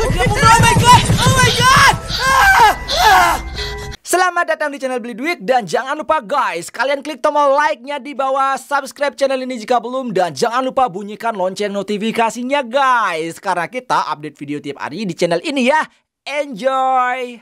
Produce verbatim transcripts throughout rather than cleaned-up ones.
dia mundur. Oh my god. Oh my god. Ah, ah. Selamat datang di channel Beli Duit. Dan jangan lupa guys, kalian klik tombol like-nya di bawah, subscribe channel ini jika belum. Dan jangan lupa bunyikan lonceng notifikasinya guys, karena kita update video tiap hari di channel ini ya. Enjoy.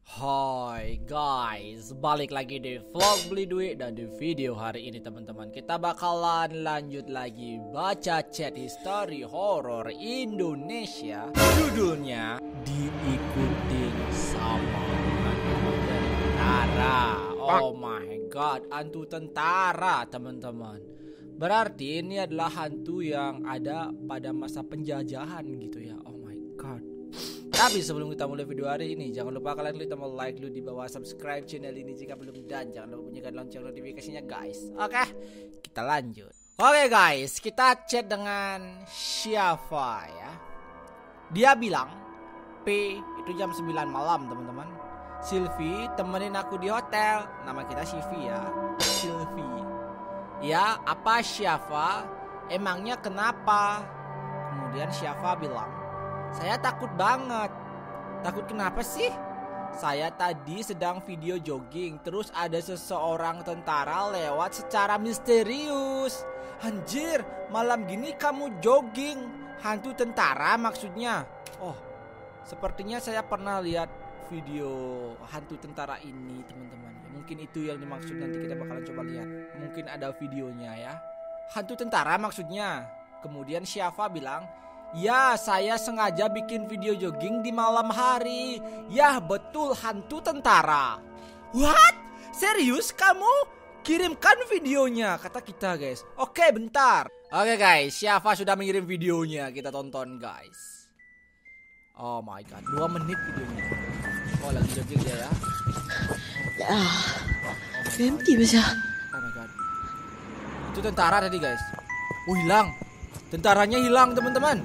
Hai guys, balik lagi di vlog Beli Duit. Dan di video hari ini teman-teman, kita bakalan lanjut lagi baca chat history horor Indonesia. Judulnya Diikutin Sama Hantu Tentara. Oh my god, hantu tentara teman-teman. Berarti ini adalah hantu yang ada pada masa penjajahan gitu ya. Oh my god. Tapi sebelum kita mulai video hari ini, jangan lupa kalian klik tombol like dulu di bawah, subscribe channel ini jika belum, dan jangan lupa bunyikan lonceng notifikasinya guys. Oke, kita lanjut. Oke guys, kita chat dengan Syafa ya. Dia bilang P itu jam sembilan malam teman-teman. Sylvie temenin aku di hotel. Nama kita Sylvie ya. Sylvie. Ya, apa Syafa? Emangnya kenapa? Kemudian Syafa bilang, saya takut banget. Takut kenapa sih? Saya tadi sedang video jogging, terus ada seseorang tentara lewat secara misterius. Anjir, malam gini kamu jogging? Hantu tentara maksudnya? Oh, sepertinya saya pernah lihat video hantu tentara ini teman-teman. Mungkin itu yang dimaksud, nanti kita bakalan coba lihat. Mungkin ada videonya ya. Hantu tentara maksudnya. Kemudian Syafa bilang, ya, saya sengaja bikin video jogging di malam hari. Ya, betul, hantu tentara. What? Serius kamu? Kirimkan videonya, kata kita guys. Oke, bentar. Oke guys, Syafa sudah mengirim videonya. Kita tonton guys. Oh my god, dua menit videonya. Oh, lagi jogging dia ya. Ah, berhenti bisa. Oh my god. Itu tentara tadi guys. Oh, hilang. Tentaranya hilang teman-teman.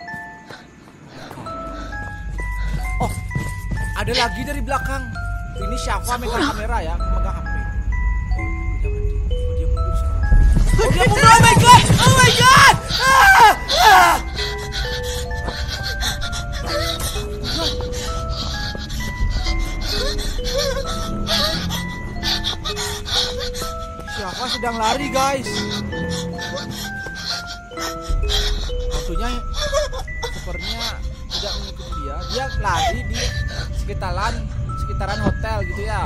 Oh, ada lagi dari belakang. Ini Syafa megang kamera ya, megang H P. Oh, dia mundur. Oh, dia mundur. Oh my god. Oh my god. Ah, ah. Syafa sedang lari guys. Hantunya sepertinya tidak mengikuti dia. Dia lari di sekitaran sekitaran hotel gitu ya.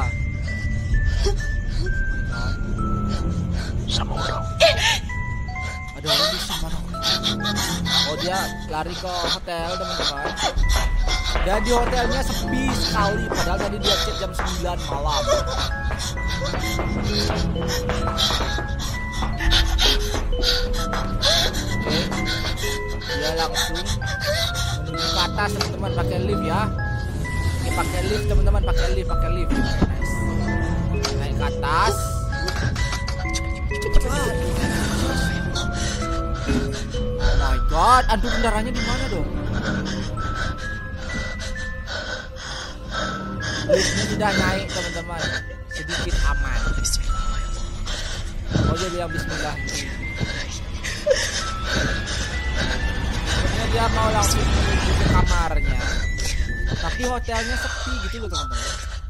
Sama orang. Ada orang di sana. Oh, dia lari ke hotel teman-teman. Dan di hotelnya sepi sekali. Padahal tadi dia chat jam sembilan malam. Oke, dia langsung menuju ke atas teman-teman, pakai lift ya. Oke, pakai lift teman-teman, pakai lift, pakai lift. Nice. Naik ke atas. Cepet lah. Oh my god, hantu kendaraannya di mana dong? Liftnya sudah naik teman-teman, sedikit aman. Oh, dia bilang bismillah. Sebenarnya dia mau langsung menuju ke kamarnya, tapi hotelnya sepi gitu loh teman-teman.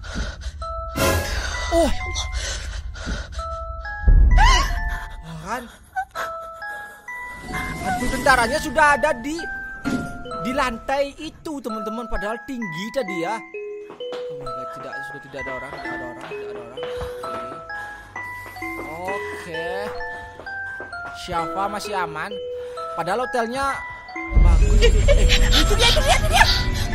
Oh, oh kan? Hantu tentaranya sudah ada di di lantai itu teman-teman, padahal tinggi tadi ya. Oh my god, tidak, sudah tidak ada orang, tidak ada orang, tidak ada orang. Oke. Oke. Syafa masih aman. Padahal hotelnya bagus. Eh, itu dia, itu dia, itu dia.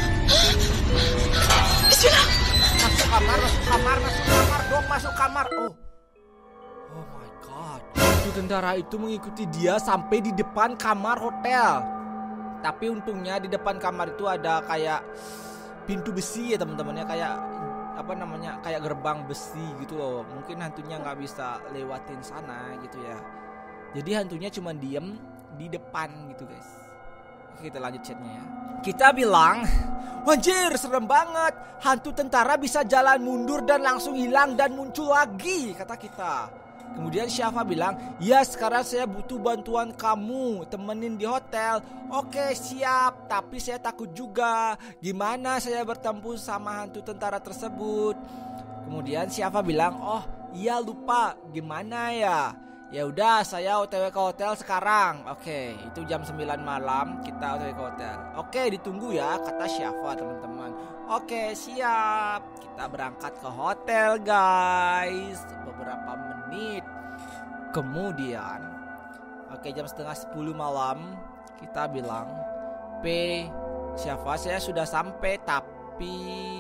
Masuk kamar, masuk kamar, masuk kamar dong, masuk kamar. Oh. Oh my god. Itu tentara itu mengikuti dia sampai di depan kamar hotel. Tapi untungnya di depan kamar itu ada kayak pintu besi ya teman-teman ya, kayak apa namanya, kayak gerbang besi gitu loh. Mungkin hantunya nggak bisa lewatin sana gitu ya. Jadi hantunya cuma diem di depan gitu guys. Oke, kita lanjut chatnya ya. Kita bilang, anjir serem banget, hantu tentara bisa jalan mundur dan langsung hilang dan muncul lagi, kata kita. Kemudian Syafa bilang, ya sekarang saya butuh bantuan kamu temenin di hotel. Oke siap, tapi saya takut juga. Gimana saya bertemu sama hantu tentara tersebut? Kemudian Syafa bilang, oh iya lupa, gimana ya? Ya udah saya O T W ke hotel sekarang. Oke, itu jam sembilan malam kita O T W ke hotel. Oke, ditunggu ya kata Syafa teman-teman. Oke siap, kita berangkat ke hotel guys. Beberapa menit kemudian, oke jam setengah sepuluh malam kita bilang, P Syafa saya sudah sampai tapi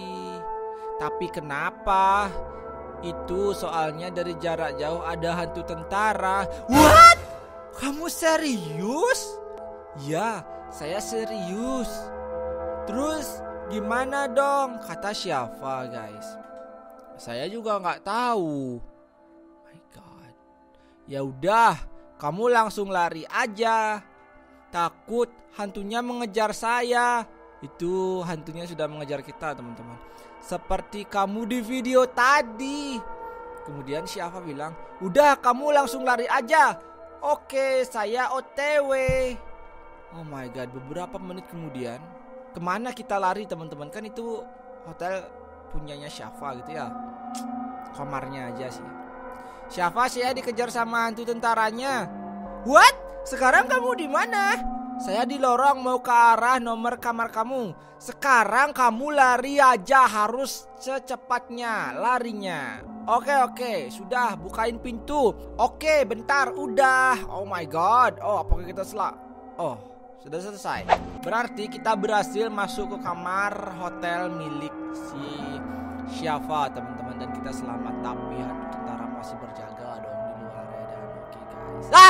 tapi kenapa? Itu soalnya dari jarak jauh ada hantu tentara. What? Kamu serius? Ya, saya serius. Terus gimana dong? Kata Syafa guys. Saya juga nggak tahu. My God. Ya udah, kamu langsung lari aja. Takut hantunya mengejar saya. Itu hantunya sudah mengejar kita teman-teman. Seperti kamu di video tadi. Kemudian Syafa bilang, udah kamu langsung lari aja. Oke saya O T W. Oh my God, beberapa menit kemudian, kemana kita lari teman-teman? Kan itu hotel punyanya Syafa gitu ya. Kamarnya aja sih. Syafa saya dikejar sama hantu tentaranya. What? Sekarang kamu di mana? Saya di lorong mau ke arah nomor kamar kamu. Sekarang kamu lari aja, harus secepatnya larinya. Oke oke, sudah bukain pintu. Oke bentar, udah. Oh my God. Oh apakah kita salah? Oh sudah selesai. Berarti kita berhasil masuk ke kamar hotel milik si Syafa teman-teman. Dan kita selamat. Tapi hantu tentara masih berjaga dong di luar ya. Dan oke guys, ah!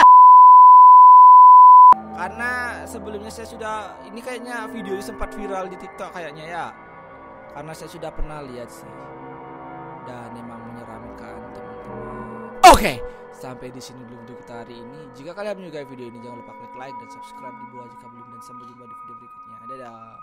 Karena sebelumnya saya sudah, ini kayaknya video sempat viral di TikTok kayaknya ya. Karena saya sudah pernah lihat sih. Dan memang menyeramkan teman-teman. Oke, sampai di sini dulu video kita hari ini. Jika kalian menyukai video ini jangan lupa klik like dan subscribe di bawah jika belum, dan sampai jumpa di video berikutnya. Dadah.